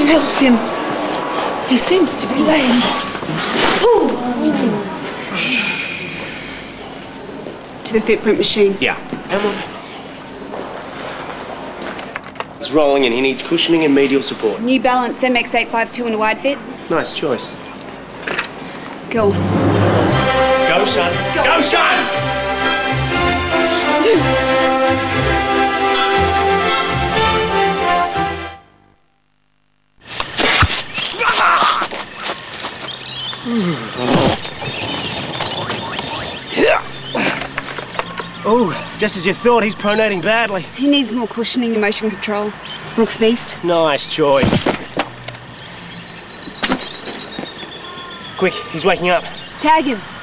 help him. He seems to be lame. Ooh. To the footprint machine. Yeah. He's rolling and he needs cushioning and medial support. New Balance MX852 in a wide fit. Nice choice. Go on. Go, son. Go, son! Oh, just as you thought, he's pronating badly. He needs more cushioning and motion control. Brooks Beast. Nice choice. Quick, he's waking up. Tag him.